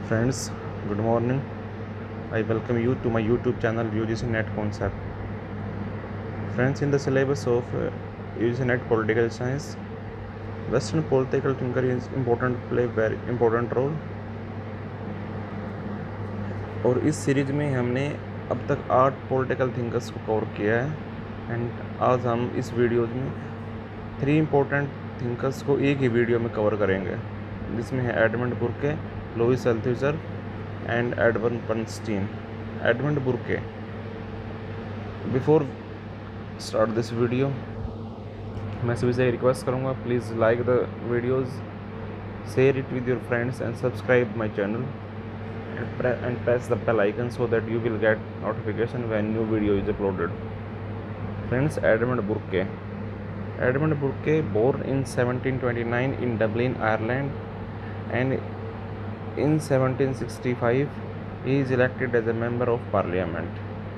Friends, good morning. I welcome you to my YouTube channel UGC Net Concept. Friends, in the syllabus of UGC Net Political Science, Western political thinker is play very important role. और इस series में हमने अब तक 8 political thinkers को cover किया है and आज हम इस वीडियो में 3 इम्पोर्टेंट थिंकर्स को एक ही वीडियो में कवर करेंगे, जिसमें है Edmund Burke, Louis Althusser and Edward Bernstein. Edmund Burke. Before start this video, मैं सभी से रिक्वेस्ट करूँगा, please like the videos, share it with your friends and subscribe my channel and press the bell icon so that you will get notification when new video is uploaded. Friends, Edmund Burke. Edmund Burke, born in 1729 in Dublin, Ireland, and in 1765 he is elected as a member of parliament.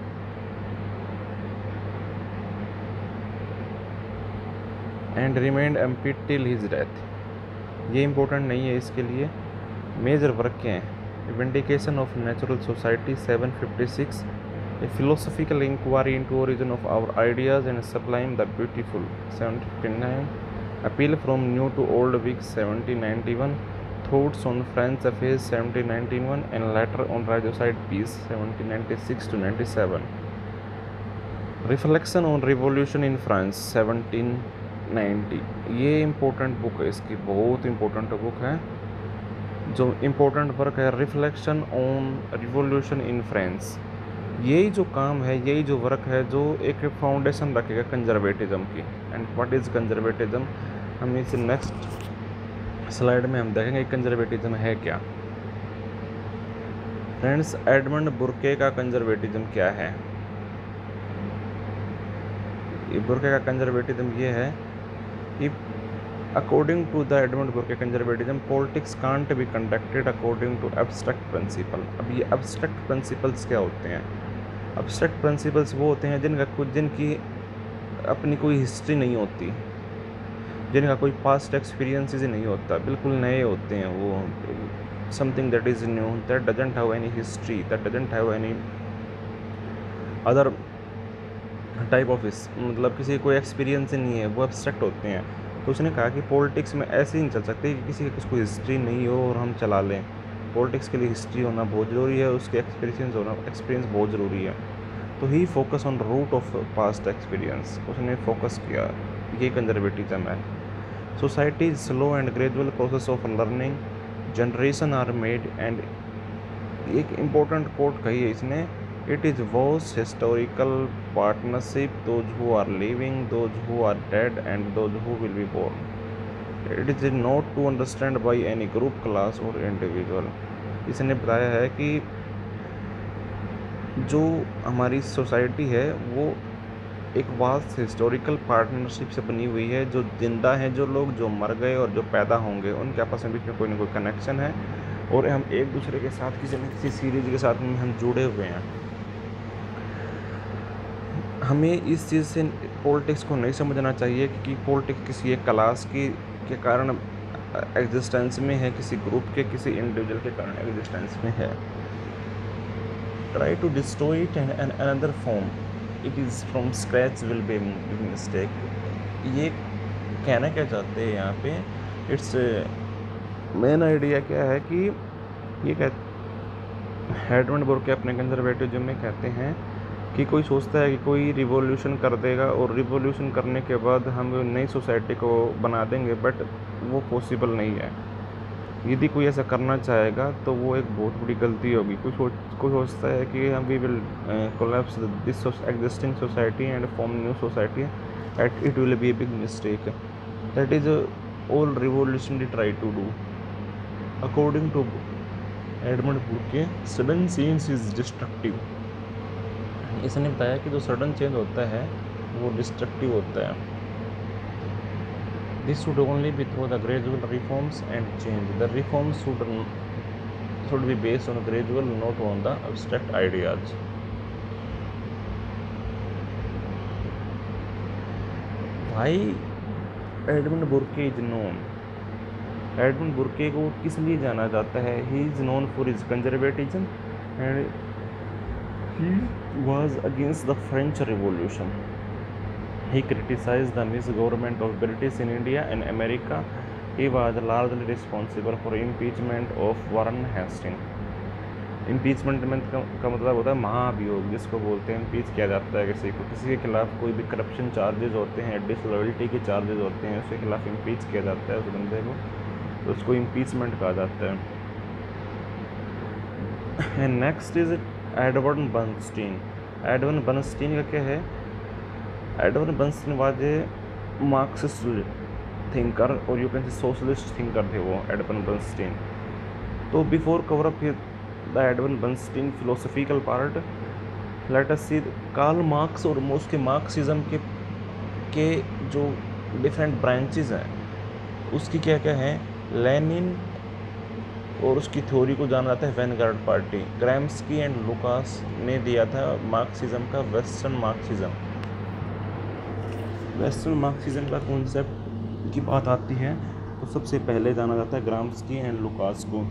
And remained MP till his death. ये important नहीं है, इसके लिए major work क्या हैं. Vindication of Natural Society 756, a philosophical inquiry into origin of our ideas and sublime the beautiful 759, Appeal from New to Old Whig 1791, Thoughts on French Affairs 1791, and Letter on Regicide Peace 1796 to 97, Reflection on Revolution in France 1790. ये important book है, इसकी बहुत important book है. जो important work है reflection on revolution in France. यही जो काम है, यही जो वर्क है, जो एक फाउंडेशन रखेगा कंजर्वेटिज्म की. एंड व्हाट इज़ कंजर्वेटिज्म, हम इस नेक्स्ट स्लाइड में हम देखेंगे कंजर्वेटिज्म है क्या. फ्रेंड्स, एडमंड बुर्के का कंजर्वेटिज्म क्या है. बुर्के का कंजर्वेटिज्म ये है कि According to the Edmund Burke conservatism, politics can't be conducted according to abstract principle. अब ये abstract principles क्या होते हैं? Abstract principles वो होते हैं जिनकी अपनी कोई हिस्ट्री नहीं होती, जिनका कोई पास्ट एक्सपीरियंसेस ही नहीं होता, बिल्कुल नए होते हैं वो. Something that is new, that doesn't have any history, that doesn't have any other type of मतलब किसी कोई एक्सपीरियंस ही नहीं है, वो abstract होते हैं. तो उसने कहा कि पॉलिटिक्स में ऐसे ही नहीं चल सकते कि किसी को हिस्ट्री नहीं हो और हम चला लें. पॉलिटिक्स के लिए हिस्ट्री होना बहुत ज़रूरी है, उसके एक्सपीरियंस बहुत ज़रूरी है. तो ही focus on root of past experience, उसने फोकस किया. ये कंजर्वेटिज्म है. Society is slow and gradual process of learning, generation are made. And एक इम्पोर्टेंट कोट कही है इसने, it is vast historical partnership, those who are living, those who are dead, and those who will be born. It is not to understand by any group, class or individual. इसने बताया है कि जो हमारी society है वो एक vast historical partnership से बनी हुई है. जो जिंदा हैं, जो लोग जो मर गए और जो पैदा होंगे, उनके आपस में बीच में कोई ना कोई कनेक्शन है, और हम एक दूसरे के साथ किसी न किसी सीरीज के साथ में हम जुड़े हुए हैं. हमें इस चीज़ से पॉलिटिक्स को नहीं समझना चाहिए कि पॉलिटिक्स किसी एक क्लास की के कारण एग्जिस्टेंस में है, किसी ग्रुप के, किसी इंडिविजुअल के कारण एग्जिस्टेंस में है. Try to destroy it and another form it is from scratch will be big mistake. ये कहना क्या चाहते हैं यहाँ पे, इट्स मेन आइडिया क्या है कि ये एडमंड बुर्के अपने कंजर्वेटिज्म में कहते हैं कि कोई सोचता है कि कोई रिवॉल्यूशन कर देगा और रिवॉल्यूशन करने के बाद हम नई सोसाइटी को बना देंगे, बट वो पॉसिबल नहीं है. यदि कोई ऐसा करना चाहेगा तो वो एक बहुत बड़ी गलती होगी. कोई सोचता है कि हम we will collapse this existing society and form new society, at it will be a big mistake. That is all revolutionary try to do. According to Edmund Burke, sudden change is destructive. इसने बताया कि जो sudden change होता है वो destructive होता है. This should only be through the gradual reforms and change. The reforms should be based on gradual, not on the abstract ideas. Why Edmund Burke is known? Edmund Burke को किस लिए जाना जाता है? He is known for his conservatism and he was against the French Revolution. He criticized the misgovernment of British in India and America. He was largely responsible for impeachment of Warren Hastings. Impeachment में का मतलब होता है महाभियोग, जिसको बोलते हैं impeach किया जाता है किसी को, किसी के खिलाफ कोई भी करप्शन चार्जेस होते हैं, डिसलॉयल्टी के चार्जेस होते हैं, उसके खिलाफ इम्पीच किया जाता है उस बंदे को, तो उसको इम्पीचमेंट कहा जाता है। And next is Edward Bernstein. Edward Bernstein का क्या है? Edward Bernstein was a Marxist thinker और you can say socialist thinker थे वो एडवर्ड बर्नस्टीन। तो before cover up the Edward Bernstein philosophical part, let us see Karl Marx और उसके Marxism के जो डिफरेंट ब्रांचेस हैं उसकी क्या क्या है। लेनिन और उसकी थ्योरी को जाना जाता है vanguard party. Gramsci and Lukacs ने दिया था मार्क्सिज्म का वेस्टर्न मार्क्सिज्म। वेस्टर्न मार्क्सिज्म का कॉन्सेप्ट की बात आती है तो सबसे पहले जाना जाता है ग्राम्स्की एंड लुकास को।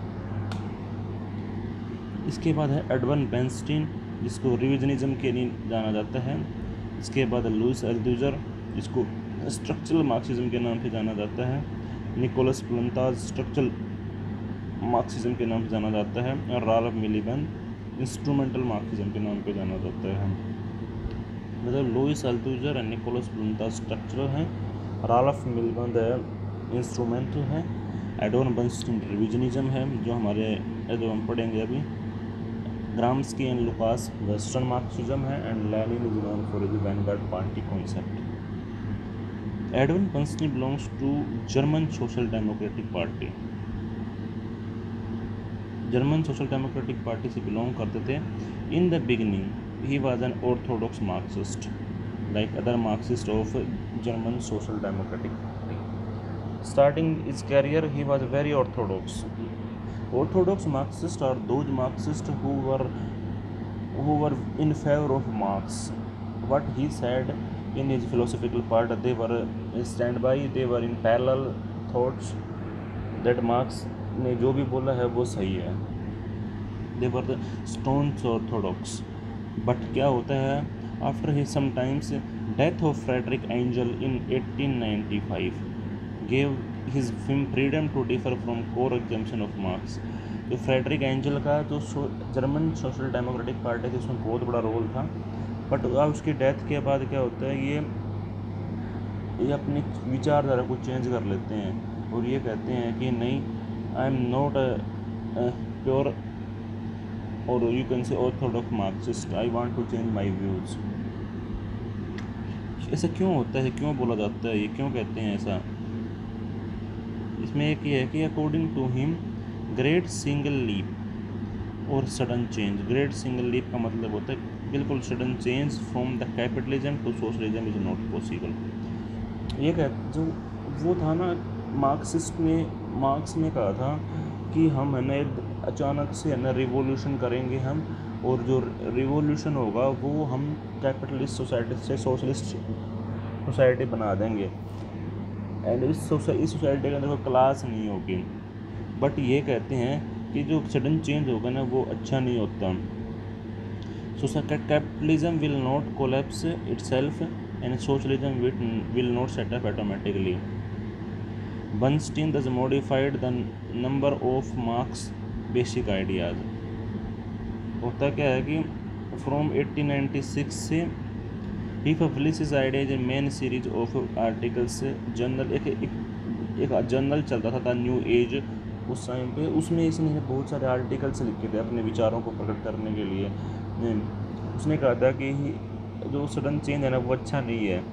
इसके बाद है एडवर्ड बर्नस्टीन जिसको रिविजनिज्म के लिए जाना जाता है। इसके बाद लुइस अल्थूजर जिसको स्ट्रक्चरल मार्क्सिज्म के नाम से जाना जाता है। निकोलस प्लंटाज स्ट्रक्चरल मार्क्सिज्म के नाम से जाना जाता है। और राल्फ मिलीबैंड इंस्ट्रूमेंटल मार्क्सिज्म के नाम पे जाना जाता है। मतलब लुइस अल्थूजर और निकोलस प्लंटाज स्ट्रक्चरल हैं, राल्फ मिलीबैंड इंस्ट्रूमेंटल है, एडवर्ड बर्नस्टीन रिविजनिज्म है जो हमारे जो हम पढ़ेंगे अभी, Gramsci and Lukacs western Marxism है, and Lenin is known for his vanguard party concept. Edward Bernstein belongs to German Social Democratic Party. German Social Democratic Party से बिलोंग करते थे। In the beginning he was an orthodox Marxist like other Marxist of German Social Democratic Party. Starting his career he was very orthodox. Orthodox Marxists are those Marxists who were in favor of Marx. What he said in his philosophical part, they were standby, they were in parallel thoughts that Marx ने जो भी बोला है वो सही है। They were the staunch Orthodox. But क्या होता है? After his sometimes death of Friedrich Engels in 1895 gave his film freedom to differ from core assumption of Marx। जो फ्रेडरिक एंजल का जो जर्मन सोशल डेमोक्रेटिक पार्टी थी उसमें बहुत बड़ा रोल था, बट उसकी डेथ के बाद क्या होता है ये अपनी विचारधारा को चेंज कर लेते हैं और ये कहते हैं कि नहीं, आई एम नॉट प्योर और you can say orthodox Marxist, I want to change my views. ऐसा क्यों होता है, क्यों बोला जाता है, ये क्यों कहते हैं ऐसा? इसमें एक ये है कि according to him great single leap और sudden change. Great single leap का मतलब होता है बिल्कुल sudden change from the capitalism to socialism is not possible. ये जो वो था ना मार्क्स ने कहा था कि हम है ना एक अचानक से है ना रिवॉल्यूशन करेंगे हम, और जो रिवॉल्यूशन होगा वो हम कैपिटलिस्ट सोसाइटी से सोशलिस्ट सोसाइटी बना देंगे, एंड इस सोसाइटी के अंदर कोई क्लास नहीं होगी। बट ये कहते हैं कि जो सडन चेंज होगा ना वो अच्छा नहीं होता। Capitalism will not collapse itself and socialism will not set up automatically. Bernstein thus modified the number of Marx basic ideas. होता क्या है कि फ्रॉम 1896 से ही publish ideas a main series of articles. Journal एक जर्नल चलता था द न्यू एज उस टाइम पे, उसमें इसने बहुत सारे आर्टिकल्स लिखे थे अपने विचारों को प्रकट करने के लिए। उसने कहा था कि जो सडन चेंज है ना वो अच्छा नहीं है।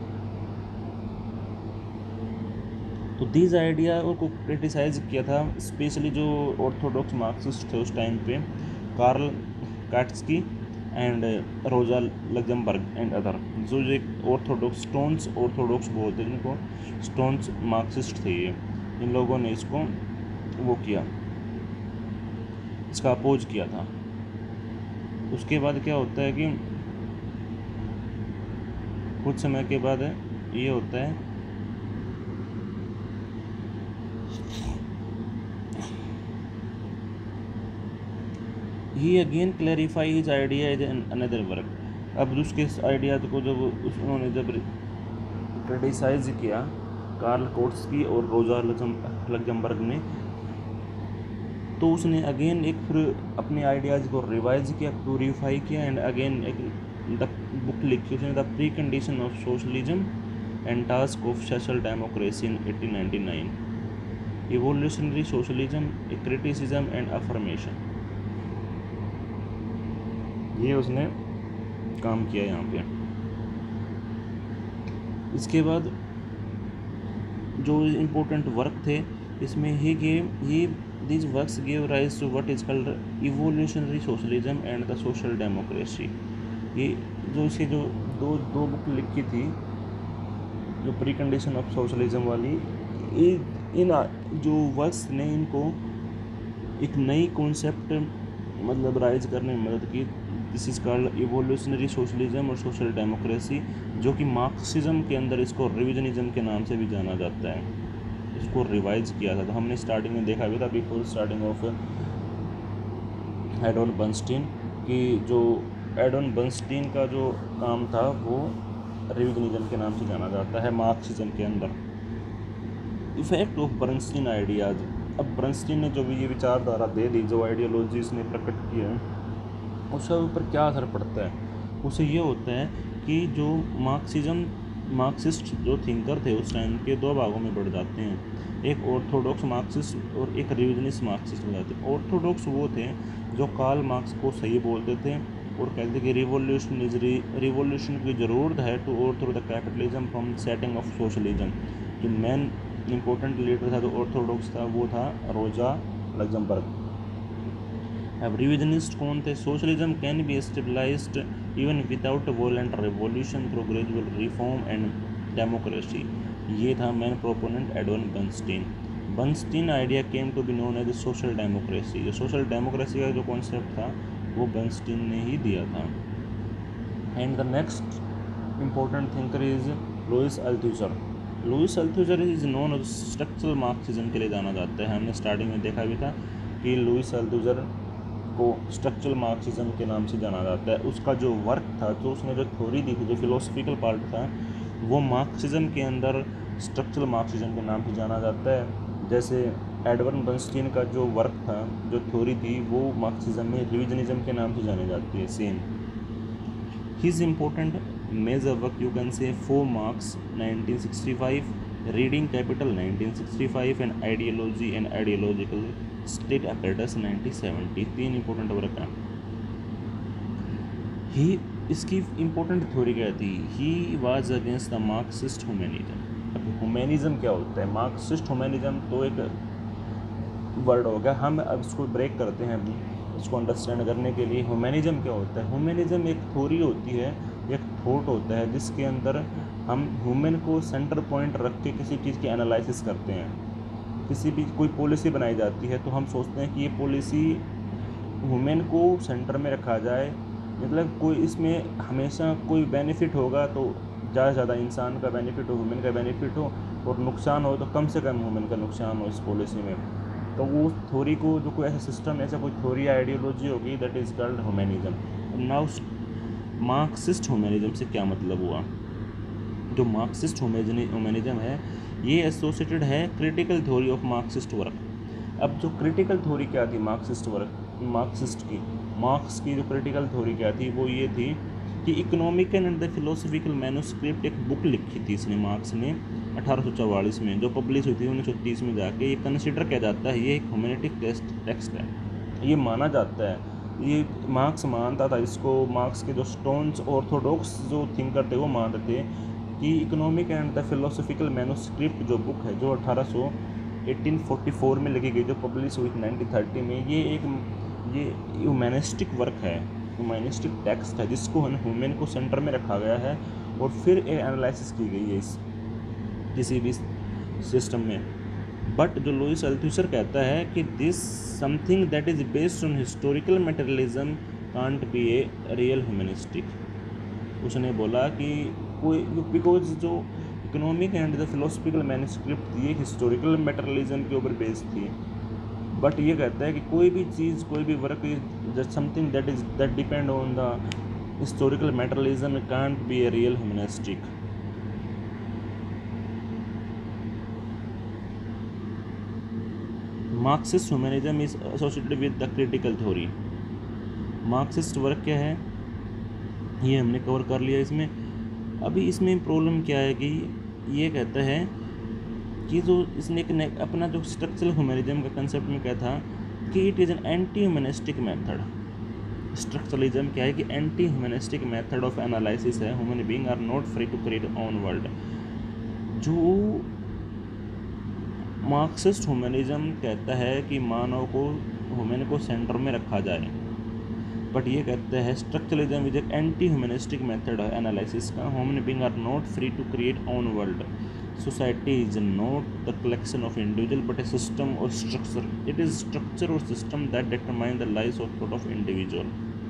तो दीज आइडिया को क्रिटिसाइज़ किया था स्पेशली जो ऑर्थोडॉक्स मार्क्सिस्ट थे उस टाइम पे, Karl Kautsky and Rosa Luxemburg and other, जो एक ऑर्थोडॉक्स बोलते हैं जिनको स्टोन्स मार्क्सिस्ट थे ये, इन लोगों ने इसको वो किया, इसका अपोज किया था। उसके बाद क्या होता है कि कुछ समय के बाद ये होता है he again clarify his idea is another work. अब उसके आइडियाज को जब उन्होंने जब क्रिटिसाइज किया कार्ल कोट्स्की और रोजा लग्जमबर्ग ने, तो उसने अगेन एक फिर अपने आइडियाज़ को रिवाइज किया, प्यूरीफाई किया एंड अगेन एक द बुक लिखी उसने, the precondition of socialism and task of social democracy in 1899, evolutionary socialism, a criticism and affirmation. ये उसने काम किया यहाँ पे। इसके बाद जो इम्पोर्टेंट वर्क थे इसमें ही these works gave rise to what is called evolutionary socialism and the social democracy। ये जो इसके जो दो बुक लिखी थी, जो प्री कंडीशन ऑफ सोशलिज्म वाली, इन जो वर्क्स ने इनको एक नई कॉन्सेप्ट मतलब राइज करने में मदद की। This is called evolutionary socialism और सोशल डेमोक्रेसी, जो कि मार्क्सिज्म के अंदर इसको रिविजनिज्म के नाम से भी जाना जाता है। इसको रिवाइज किया था, तो हमने स्टार्टिंग में देखा भी था बिफोर स्टार्टिंग ऑफ एडॉन बर्नस्टीन, कि जो एडॉन बर्नस्टीन का जो काम था वो रिविजनिज्म के नाम से जाना जाता है मार्क्सिज्म के अंदर। Effect of Bernstein ideas. अब बर्नस्टीन ने जो भी ये विचारधारा दे दी, जो आइडियोलॉजी इसने प्रकट की है, उसके ऊपर क्या असर पड़ता है? उससे ये होता है कि जो मार्क्सिस्ट जो थिंकर थे उस टाइम के दो भागों में बढ़ जाते हैं, एक ऑर्थोडॉक्स मार्क्सिस्ट और एक रिविजनिस्ट मार्क्सिस्ट हो जाते हैं। ऑर्थोडॉक्स वो थे जो कार्ल मार्क्स को सही बोलते थे और कहते कि रिवॉल्यूशन की ज़रूरत है to overthrow the capitalism from setting of socialism. जो मेन इंपॉर्टेंट लीडर था जो ऑर्थोडॉक्स था वो था रोजा लग्जमबर्ग। अब रिविजनिस्ट कौन थे? Socialism can be stabilized even without violent revolution through gradual reform and democracy. ये था मेन प्रोपोनेंट एडॉन Bernstein idea came to be known as social democracy. जो सोशल डेमोक्रेसी का जो कॉन्सेप्ट था वो बर्नस्टीन ने ही दिया था। And the next important thinker is Louis Althusser is known as structural Marxism के लिए जाना जाता है। हमने स्टार्टिंग में देखा भी था कि लुइस अल्थुसर को स्ट्रक्चरल मार्क्सिज्म के नाम से जाना जाता है। उसका जो वर्क था, जो उसने जो थ्योरी दी थी, जो फिलोसफिकल पार्ट था, वो मार्क्सिज्म के अंदर स्ट्रक्चरल मार्क्सिज्म के नाम से जाना जाता है। जैसे एडवर्ड बर्नस्टीन का जो वर्क था, जो थ्योरी थी, वो मार्क्सिज्म में रिविजनिज्म के नाम से जानी जाती है same. His important major work you can say 4 Marx 1965, reading capital 1965 and ideology and ideological state apparatus 1970। 3 important work हैं। इसकी इंपॉर्टेंट थ्योरी क्या थी? He was against the Marxist humanism. अब ह्यूमैनिज्म क्या होता है? मार्क्सिस्ट ह्यूमैनिज्म तो एक वर्ड होगा, हम अब इसको ब्रेक करते हैं अभी इसको अंडरस्टैंड करने के लिए। ह्यूमैनिज्म क्या होता है? ह्यूमैनिज्म एक थ्योरी होती है, एक थॉट होता है, जिसके अंदर हम ह्यूमन को सेंटर पॉइंट रख के किसी चीज़ की एनालिसिस करते हैं। किसी भी कोई पॉलिसी बनाई जाती है तो हम सोचते हैं कि ये पॉलिसी ह्यूमन को सेंटर में रखा जाए, मतलब कोई इसमें हमेशा कोई बेनिफिट होगा तो ज़्यादा से ज़्यादा इंसान का बेनिफिट हो, ह्यूमन का बेनिफिट हो, और नुकसान हो तो कम से कम ह्यूमन का नुकसान हो इस पॉलिसी में। तो वो थ्योरी को, जो कोई ऐसा सिस्टम, ऐसा कोई थ्योरी या आइडियोलॉजी होगी, that is called humanism. Now Marxist humanism से क्या मतलब हुआ? जो मार्क्सिस्ट ह्यूमैनिज्म है ये एसोसिएटेड है critical theory of Marxist work. अब जो क्रिटिकल थ्योरी क्या थी मार्क्स की जो क्रिटिकल थ्योरी क्या थी, वो ये थी कि economic and the philosophical manuscript, एक बुक लिखी थी इसने मार्क्स ने 1844 में, जो पब्लिश हुई थी 1930 में जाके। ये कंसिडर किया जाता है ये एक ह्यूमैनिटिक टेक्स्ट है, ये माना जाता है, ये मार्क्स मानता था इसको। मार्क्स के जो स्टोन्स ऑर्थोडॉक्स जो थिंकर थे वो मानते थे कि economic and the philosophical manuscript जो बुक है, जो 1844 में लिखी गई, जो पब्लिश हुई 1930 में, ये ह्यूमैनिस्टिक वर्क है, ह्यूमैनिस्टिक टेक्स्ट है, जिसको ह्यूमन को सेंटर में रखा गया है और फिर एनालिसिस की गई है इस किसी भी सिस्टम में। बट जो लुइस अल्थुसर कहता है कि this something that is based on historical materialism can't be a real humanistic. उसने बोला कि कोई, बिकॉज जो economic and the philosophical manuscript थी ये हिस्टोरिकल मटेरियलिज्म के ऊपर बेस्ड थी, बट ये कहता है कि कोई भी चीज़, कोई भी work is just something that depend on the historical materialism can't be a real humanistic. Marxist humanism is associated with the critical theory. Marxist work क्या है ये हमने कवर कर लिया इसमें। अभी इसमें प्रॉब्लम क्या है कि ये कहता है कि जो इसने एक अपना जो स्ट्रक्चरल ह्यूमनिज्म का कंसेप्ट में क्या था कि it is an anti humanistic method. Structuralism क्या है कि anti humanistic method of analysis है। Human being are not free to create own world. जो मार्क्सिस्ट ह्यूमनिज्म कहता है कि मानव को, ह्यूमन को सेंटर में रखा जाए, बट ये कहते हैं स्ट्रक्चरलिज्म इज एक एंटी ह्यूमनिस्टिक मेथड है एनालिसिस का। Human being are not free to create own world. Society is not the collection of individual but a system और स्ट्रक्चर। इट इज स्ट्रक्चर और system that determine the life और thought of individual.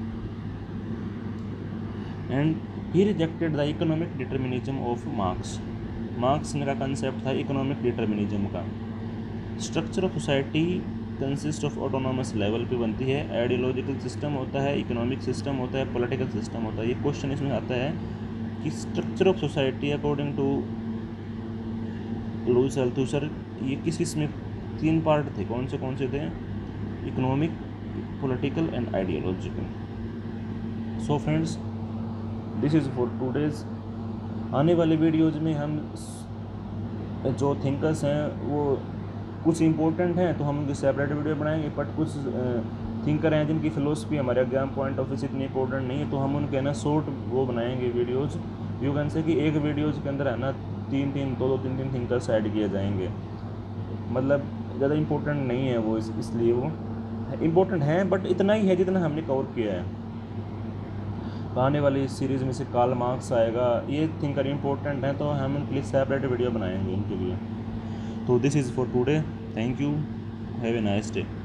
And he rejected the economic determinism of Marx. Marx का concept था economic determinism का। Structure of society consist of autonomous level पे बनती है। Ideological system होता है, इकोनॉमिक सिस्टम होता है, पॉलिटिकल सिस्टम होता है। ये क्वेश्चन इसमें आता है कि structure of society according to Louis Althusser ये किस में 3 पार्ट थे, कौन से थे? Economic, political and ideological. So friends, this is for today's. आने वाले वीडियोज़ में हम जो थिंकर्स हैं वो कुछ इंपॉर्टेंट हैं तो हम उनकी सेपरेट वीडियो बनाएंगे, बट कुछ थिंकर हैं जिनकी फ़िलोसफी हमारे एग्जाम पॉइंट ऑफ व्यू से इतनी इंपॉर्टेंट नहीं है, तो हम उनके ना शॉर्ट वो बनाएंगे वीडियोज़। यू कैन से कि एक वीडियोज़ के अंदर है ना 2-3 थिंकर्स ऐड किए जाएंगे। मतलब ज़्यादा इंपॉर्टेंट नहीं है वो, इसलिए वो इम्पोर्टेंट हैं बट इतना ही है जितना हमने कवर किया है। आने वाली इस सीरीज़ में से कार्ल मार्क्स आएगा, ये थिंकर इंपॉर्टेंट हैं तो हम उनके लिए सेपरेट वीडियो बनाएंगे उनके लिए। तो this is for today. Thank you, have a nice day.